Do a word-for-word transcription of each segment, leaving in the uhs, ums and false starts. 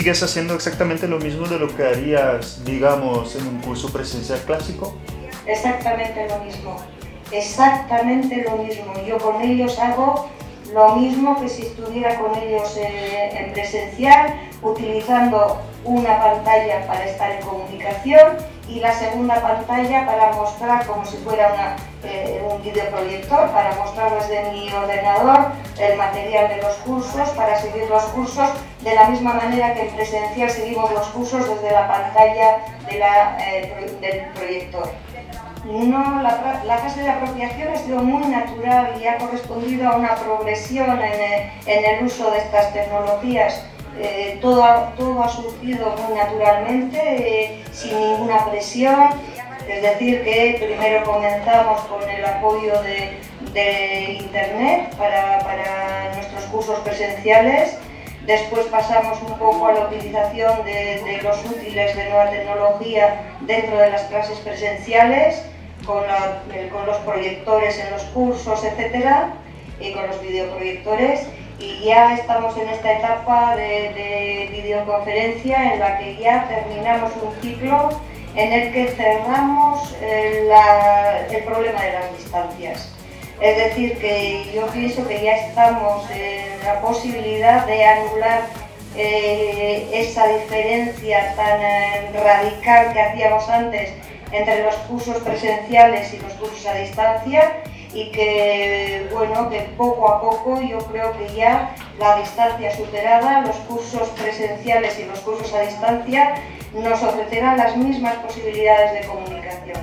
sigues haciendo exactamente lo mismo de lo que harías, digamos, en un curso presencial clásico? Exactamente lo mismo, exactamente lo mismo. Yo con ellos hago lo mismo que si estuviera con ellos eh, en presencial, utilizando una pantalla para estar en comunicación y la segunda pantalla para mostrar, como si fuera una, eh, un videoproyector, para mostrar desde mi ordenador el material de los cursos, para seguir los cursos de la misma manera que en presencial seguimos los cursos desde la pantalla de la, eh, del proyector. No, la, la fase de apropiación ha sido muy natural y ha correspondido a una progresión en el, en el uso de estas tecnologías. Eh, todo, todo ha surgido muy naturalmente, eh, sin ninguna presión. Es decir, que primero comenzamos con el apoyo de, de Internet para, para nuestros cursos presenciales. Después pasamos un poco a la utilización de, de los útiles de nueva tecnología dentro de las clases presenciales, con, la, con los proyectores en los cursos, etcétera, y con los videoproyectores. Y ya estamos en esta etapa de, de videoconferencia en la que ya terminamos un ciclo en el que cerramos eh, la, el problema de las distancias. Es decir, que yo pienso que ya estamos en la posibilidad de anular eh, esa diferencia tan eh, radical que hacíamos antes entre los cursos presenciales y los cursos a distancia, y que, bueno, que poco a poco yo creo que ya la distancia superada, los cursos presenciales y los cursos a distancia nos ofrecerán las mismas posibilidades de comunicación.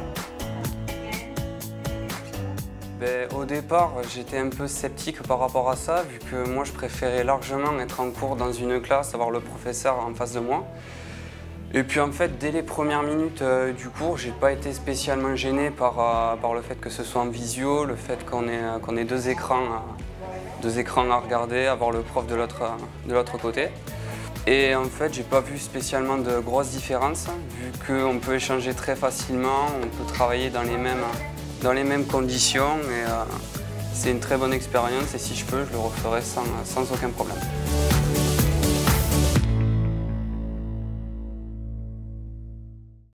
Ben, au départ, j'étais un peu sceptique par rapport à ça, vu que moi je préférais largement être en cours dans une classe, avoir le professeur en face de moi. Et puis en fait, dès les premières minutes euh, du cours, j'ai pas été spécialement gêné par, euh, par le fait que ce soit en visio, le fait qu'on ait, qu'on ait deux écrans, euh, deux écrans à regarder, avoir le prof de l'autre de l'autre côté. Et en fait, j'ai pas vu spécialement de grosses différences, vu qu'on peut échanger très facilement, on peut travailler dans les mêmes, dans les mêmes conditions, et euh, c'est une très bonne expérience, et si je peux, je le referai sans, sans aucun problème.